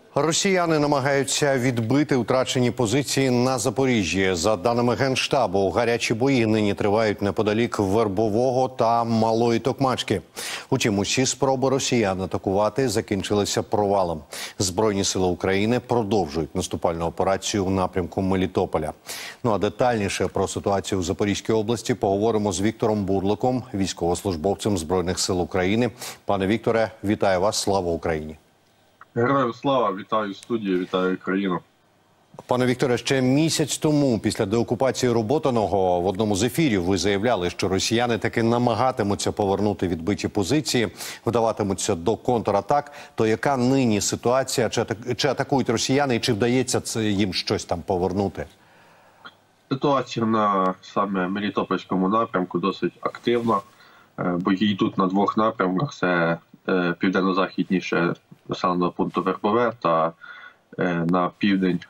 Росіяни намагаються відбити втрачені позиції на Запоріжжі. За даними Генштабу, гарячі бої нині тривають неподалік Вербового та Малої Токмачки. Утім, усі спроби росіян атакувати закінчилися провалом. Збройні сили України продовжують наступальну операцію в напрямку Мелітополя. Ну а детальніше про ситуацію в Запорізькій області поговоримо з Віктором Бурликом, військовослужбовцем Збройних сил України. Пане Вікторе, вітаю вас! Слава Україні! Героям слава! Вітаю студію, вітаю країну. Пане Вікторе, ще місяць тому, після деокупації Роботиного, в одному з ефірів ви заявляли, що росіяни таки намагатимуться повернути відбиті позиції, вдаватимуться до контратак. То яка нині ситуація? Чи атакують росіяни і чи вдається їм щось там повернути? Ситуація на саме Мелітопольському напрямку досить активна. Бої йдуть на двох напрямках. Це південно-західніше населеного пункту Вербове та на південь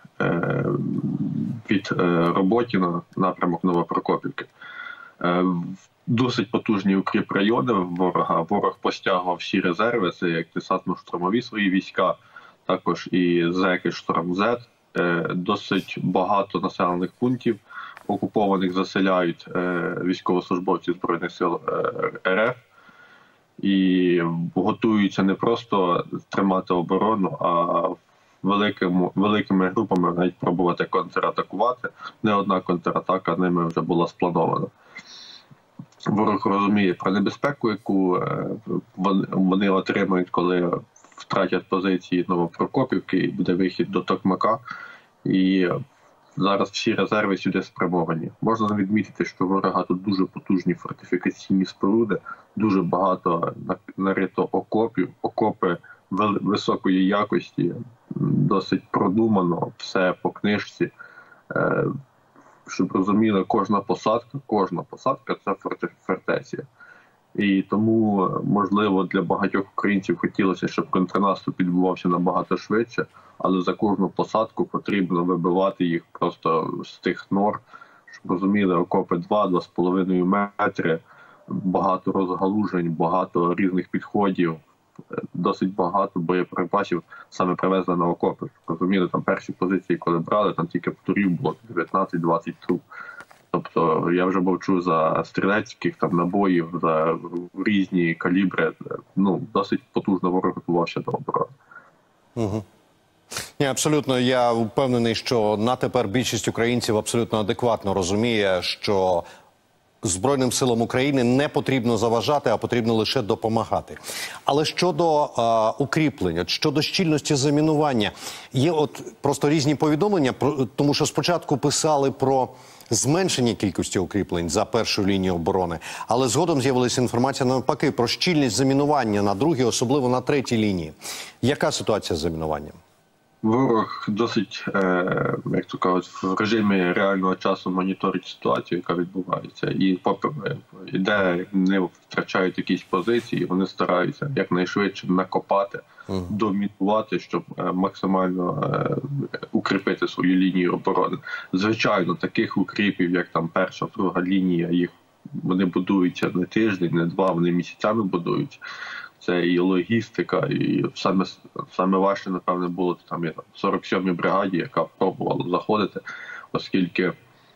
від Роботіна напрямок Новопрокопівки. Досить потужні укріпрайони ворога. Ворог постягував всі резерви, це як десантно-штурмові свої війська, також і ЗЕКи «Шторм-З». Досить багато населених пунктів окупованих заселяють військовослужбовці Збройних сил РФ. І готуються не просто тримати оборону, а великими групами навіть пробувати контратакувати. Не одна контратака ними вже була спланована. Ворог розуміє про небезпеку, яку вони отримають, коли втратять позиції Новопрокопівки і буде вихід до Токмака. І зараз всі резерви сюди спрямовані. Можна відмітити, що ворога тут дуже потужні фортифікаційні споруди, дуже багато нарито окопів, окопи високої якості, досить продумано, все по книжці. Щоб розуміли, кожна посадка – це фортеця. І тому, можливо, для багатьох українців хотілося, щоб контрнаступ відбувався набагато швидше, але за кожну посадку потрібно вибивати їх просто з тих нор, щоб розуміли, окопи 2-2,5 метри, багато розгалужень, багато різних підходів, досить багато боєприпасів саме привезли на окопи. Розуміли, там перші позиції, коли брали, там тільки турів було 19-20 труб. Тобто я вже мовчу за стрілецьких там набоїв, за різні калібри. Ну, досить потужно ворог готувався до оборони. Угу. Ні, абсолютно. Я впевнений, що на тепер більшість українців абсолютно адекватно розуміє, що Збройним силам України не потрібно заважати, а потрібно лише допомагати. Але щодо укріплення, щодо щільності замінування, є от просто різні повідомлення, тому що спочатку писали про зменшення кількості укріплень за першу лінію оборони, але згодом з'явилася інформація навпаки про щільність замінування на другій, особливо на третій лінії. Яка ситуація з замінуванням? Ворог досить, як то кажуть, в режимі реального часу моніторить ситуацію, яка відбувається. І де не втрачають якісь позиції, вони стараються якнайшвидше накопати, домінувати, щоб максимально укріпити свою лінію оборони. Звичайно, таких укріпів, як там перша, друга лінія, вони будуються не тиждень, не два, вони місяцями будуються. Це і логістика, і саме важче, напевне, було там 47-й бригаді, яка пробувала заходити, оскільки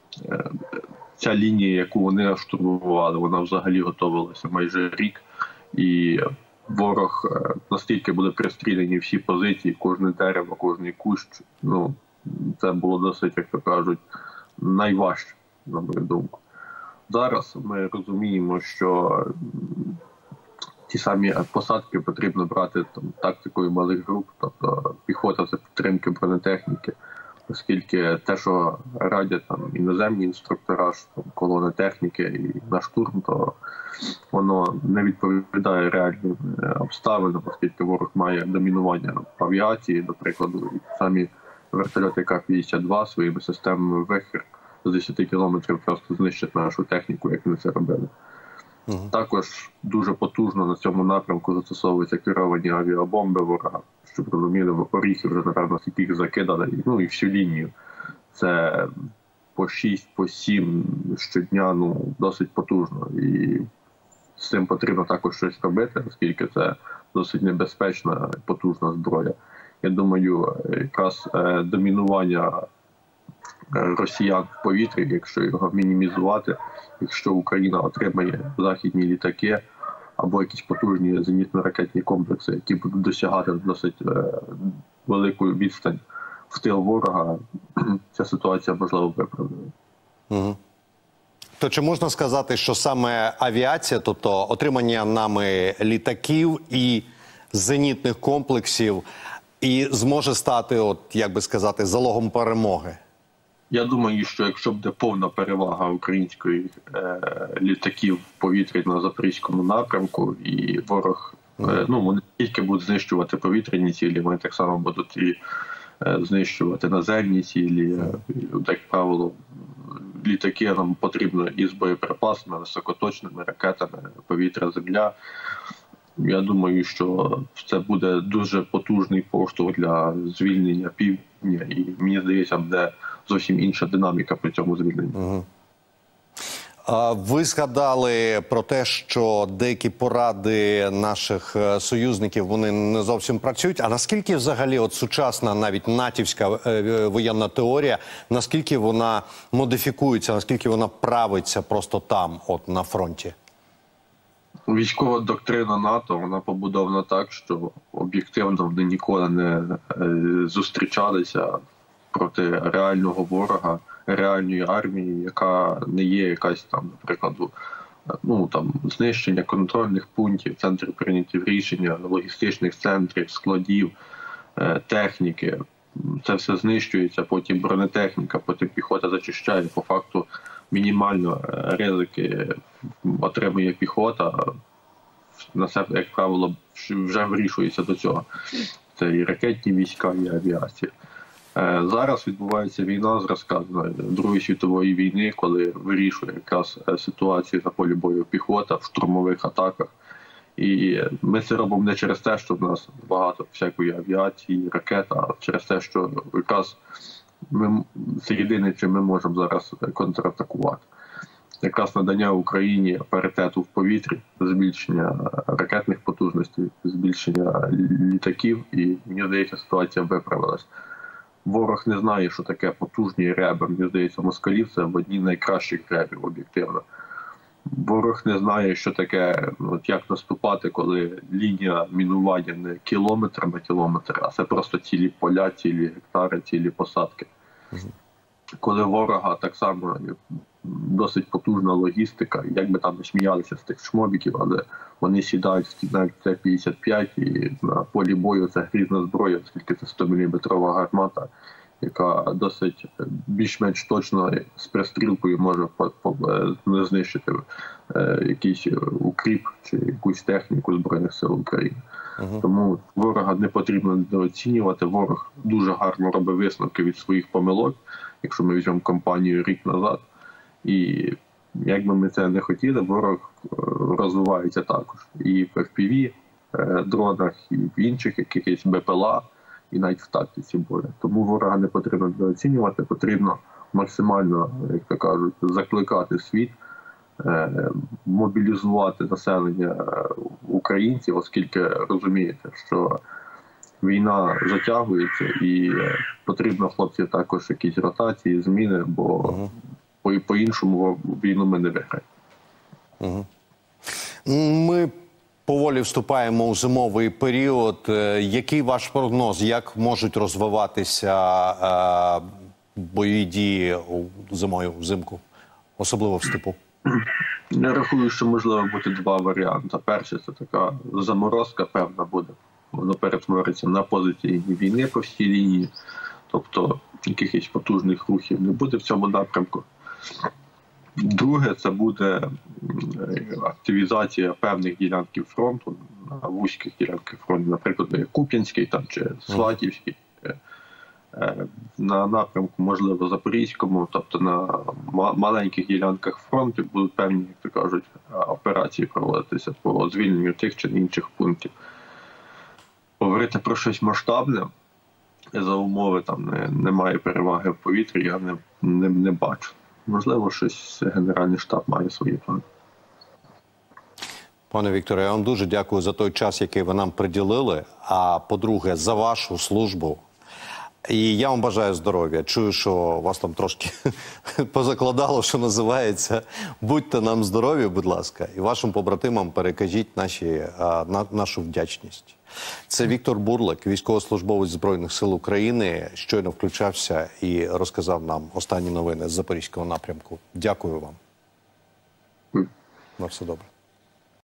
ця лінія, яку вони штурмували, вона взагалі готувалася майже рік. І ворог настільки були пристріляні всі позиції, кожне дерево, кожний кущ. Ну, це було досить, як то кажуть, найважче, на мою думку. Зараз ми розуміємо, що ті самі посадки потрібно брати там тактикою малих груп, тобто піхота за підтримки бронетехніки, оскільки те, що радять там іноземні інструктора, там, колони техніки і на штурм, то воно не відповідає реальним обставинам, оскільки ворог має домінування в авіації, до прикладу, самі вертольоти К-52 своїми системами «Вихір» з 10 кілометрів просто знищать нашу техніку, як вони це робили. Також дуже потужно на цьому напрямку застосовуються керовані авіабомби ворога, щоб розуміли, оріхи вже, напевно, скільки їх закидали, ну і всю лінію. Це по 6, по 7 щодня, ну, досить потужно. І з цим потрібно також щось робити, оскільки це досить небезпечна, потужна зброя. Я думаю, якраз домінування росіян в повітрі, якщо його мінімізувати, якщо Україна отримає західні літаки або якісь потужні зенітно-ракетні комплекси, які будуть досягати досить велику відстань в тил ворога, ця ситуація можливо виправдає. Угу. То чи можна сказати, що саме авіація, тобто отримання нами літаків і зенітних комплексів, і зможе стати, от як би сказати, залогом перемоги? Я думаю, що якщо буде повна перевага української літаків в повітрі на Запорізькому напрямку, і ворог, вони тільки будуть знищувати повітряні цілі, вони так само будуть і знищувати наземні цілі. Як правило, літаки нам потрібно і з боєприпасами, високоточними ракетами, повітря-земля. Я думаю, що це буде дуже потужний поштовх для звільнення півдня, і мені здається, буде зовсім інша динаміка при цьому звільненні. Угу. Ви згадали про те, що деякі поради наших союзників, вони не зовсім працюють. А наскільки взагалі от сучасна, навіть натівська воєнна теорія, наскільки вона модифікується, наскільки вона правиться просто там, от на фронті? Військова доктрина НАТО, вона побудована так, що об'єктивно вони ніколи не зустрічалися проти реального ворога, реальної армії, яка не є якась там, наприклад, знищення контрольних пунктів, центрів прийняття рішення, логістичних центрів, складів, техніки. Це все знищується, потім бронетехніка, потім піхота зачищає. По факту мінімально ризики отримує піхота. На себе, як правило, вже вирішується до цього. Це і ракетні війська, і авіація. Зараз відбувається війна зразка Другої світової війни, коли вирішує якраз ситуацію на полі бою піхота в штурмових атаках. І ми це робимо не через те, що в нас багато всякої авіації, ракет, а через те, що якраз з єдине, чим ми можемо зараз контратакувати. Якраз надання Україні паритету в повітрі, збільшення ракетних потужностей, збільшення літаків, і мені здається, ситуація виправилась. Ворог не знає, що таке потужні реби. Мені здається, москалів це в одній з найкращих ребів, об'єктивно. Ворог не знає, що таке, як наступати, коли лінія мінування не кілометр на кілометр, а це просто цілі поля, цілі гектари, цілі посадки. Коли ворога так само досить потужна логістика, як би там не сміялися з тих шмобіків, але вони сідають в Т-55 і на полі бою це грізна зброя, оскільки це 100-мм гармата, яка досить більш-менш точно з пристрілкою може знищити якийсь укріп чи якусь техніку Збройних сил України. Тому ворога не потрібно недооцінювати. Ворог дуже гарно робить висновки від своїх помилок, якщо ми візьмемо кампанію рік назад. І як би ми це не хотіли, ворог розвивається також. І в FPV дронах, і в інших якихось БПЛА, і навіть в тактиці бою. Тому ворога не потрібно недооцінювати, потрібно максимально, як то кажуть, закликати світ, мобілізувати населення українців, оскільки розумієте, що війна затягується і потрібно, хлопці, також якісь ротації, зміни, бо по-іншому війну ми не виграємо. Ми поволі вступаємо у зимовий період. Який ваш прогноз? Як можуть розвиватися бойові дії зимою, взимку, особливо в степу? Я рахую, що можливо бути два варіанти. Перший – це така заморозка певна буде. Воно перетвориться на позиційні війни по всій лінії. Тобто якихось потужних рухів не буде в цьому напрямку. Друге – це буде активізація певних ділянків фронту, на вузьких ділянках фронту, наприклад, як Куп'янський там, чи Сватівський, на напрямку, можливо, Запорізькому, тобто на маленьких ділянках фронту будуть певні, як то кажуть, операції проводитися по звільненню тих чи інших пунктів. Говорити про щось масштабне за умови там немає переваги в повітрі, я не бачу. Можливо, щось Генеральний штаб має свої плани. Пане Вікторе, я вам дуже дякую за той час, який ви нам приділили. А по-друге, за вашу службу. І я вам бажаю здоров'я. Чую, що вас там трошки позакладало, що називається. Будьте нам здорові, будь ласка. І вашим побратимам перекажіть нашу вдячність. Це Віктор Бурлик, військовослужбовець Збройних сил України, щойно включався і розказав нам останні новини з Запорізького напрямку. Дякую вам. На все добре.